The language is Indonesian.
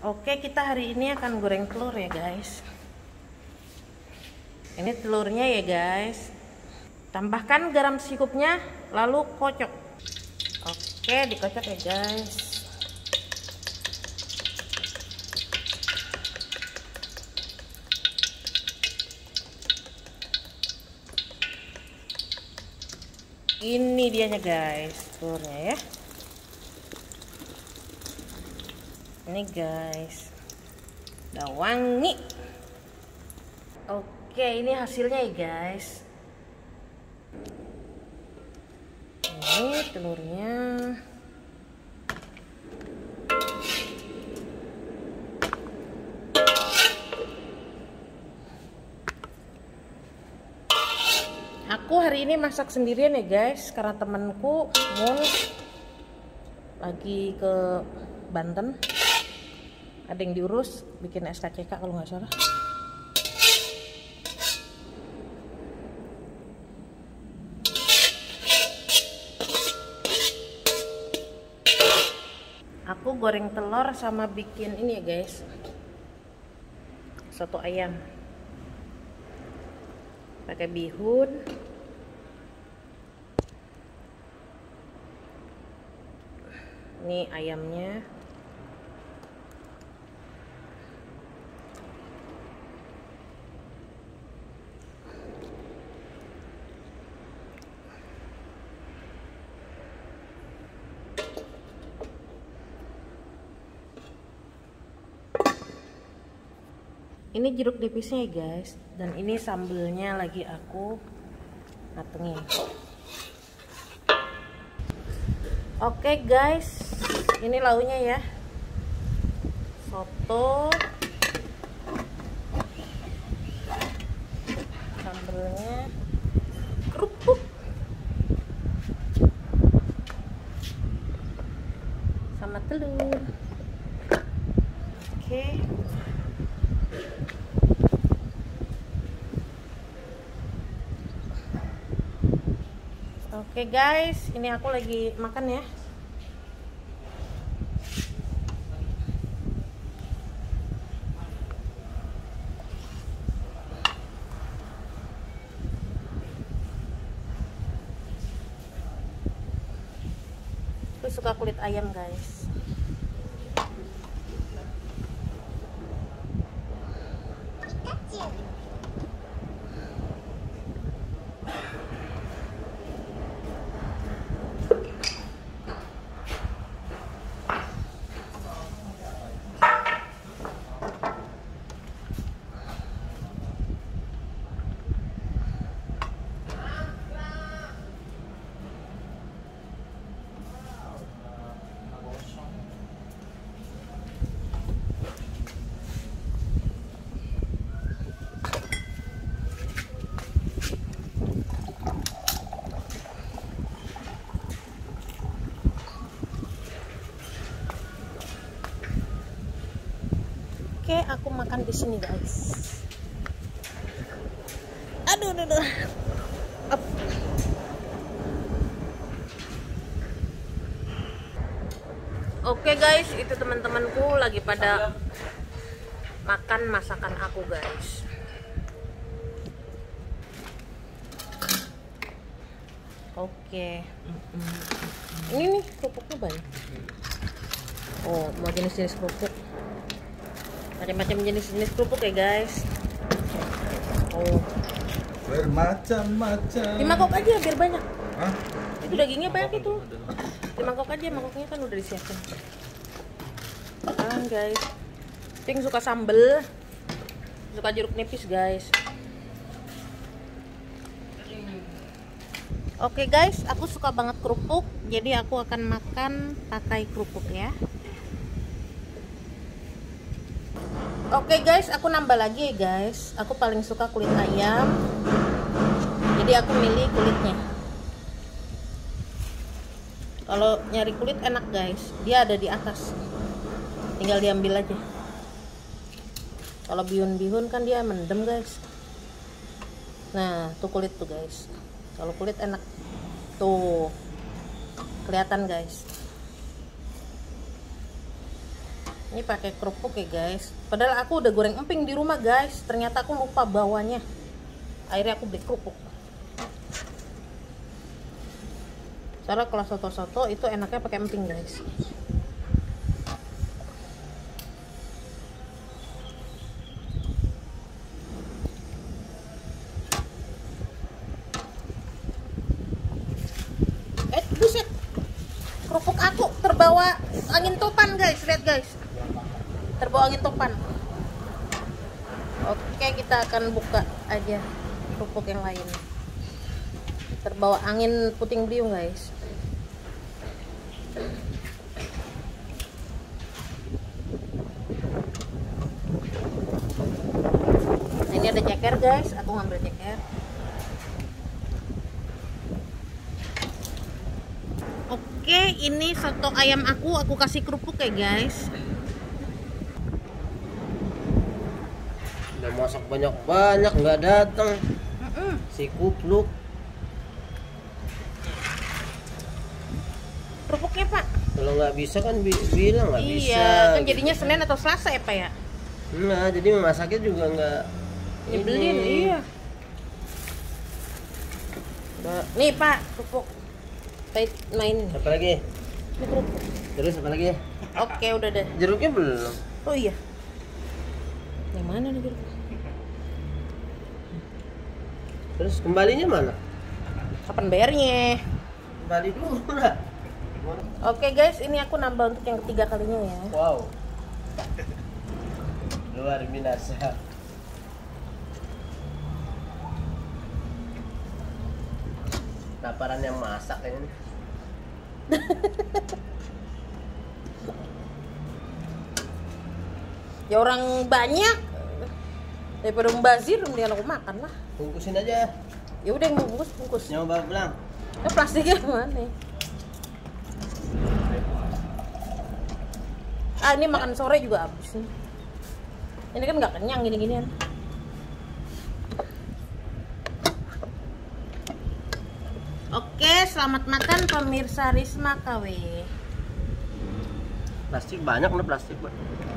Oke, kita hari ini akan goreng telur ya guys. Ini telurnya ya guys. Tambahkan garam secukupnya, lalu kocok. Oke, dikocok ya guys. Ini dianya guys, telurnya ya. Ini guys, udah wangi. Oke, ini hasilnya ya guys. Ini telurnya. Aku hari ini masak sendirian ya guys, karena temanku Mun lagi ke Banten, ada yang diurus bikin SKCK kalau nggak salah. Aku goreng telur sama bikin ini ya guys, soto ayam pakai bihun. Ini ayamnya. Ini jeruk nipisnya ya guys, dan ini sambelnya lagi aku matengin. Oke guys, ini launya ya, soto, sambelnya, kerupuk, sama telur. Oke. Oke guys, ini aku lagi makan ya. Aku suka kulit ayam guys. Oke, aku makan di sini guys. Aduh. Up. Oke guys, itu teman-temanku lagi pada makan masakan aku guys. Oke. Ini nih kerupuknya banyak. Oh, mau jenis-jenis kerupuk. Macam-macam jenis-jenis kerupuk ya guys. Oh, bermacam-macam. dimangkok aja biar banyak. Hah? Itu dagingnya banyak itu. Dimangkok aja, mangkoknya kan udah disiapin. Guys, Cing suka sambel, suka jeruk nipis guys. Oke guys, aku suka banget kerupuk, jadi aku akan makan pakai kerupuk ya. Oke guys, aku nambah lagi ya guys. Aku paling suka kulit ayam, jadi aku milih kulitnya. Kalau nyari kulit enak guys, dia ada di atas, tinggal diambil aja. Kalau bihun-bihun kan dia mendem guys. Nah, tuh kulit tuh guys. Kalau kulit enak tuh, kelihatan guys. Ini pakai kerupuk ya guys. Padahal aku udah goreng emping di rumah guys. Ternyata aku lupa bawanya. Akhirnya aku beli kerupuk. Soalnya kalau soto-soto itu enaknya pakai emping guys. Buset. Kerupuk aku terbawa angin topan guys. Lihat guys. Terbawa angin topan. Oke, kita akan buka aja kerupuk yang lain. Terbawa angin puting beliung guys. Nah, ini ada ceker guys. Aku ngambil ceker. Oke, ini soto ayam aku kasih kerupuk ya guys. Udah masak banyak-banyak nggak datang. Si kupluk. Kerupuknya pak. Kalau nggak bisa kan bilang nggak bisa. Iya, kan jadinya Senin atau Selasa ya pak ya. Nah, jadi memasaknya juga nggak. Nyebelin, iya. Nih pak, kerupuk. Main. Apa lagi? Ini kerupuk. Terus apa lagi? Oke, udah deh. Jeruknya belum. Oh iya. Yang mana nih jeruk? Terus kembalinya mana? Kapan bayarnya? Kembali dulu lah. Oke guys, ini aku nambah untuk yang ketiga kalinya ya. Wow. Luar biasa. Laparan yang masak kayaknya. Ya orang banyak daripada membazir, mendingan aku makan lah. Bungkusin aja. Ya udah yang mau bungkus. Nyoba belang. Ya plastiknya mana? Ah, ini makan sore juga habis nih. Ini kan nggak kenyang gini-ginian. Oke, selamat makan pemirsa Risma KW. Plastik banyak nih plastik, Pak.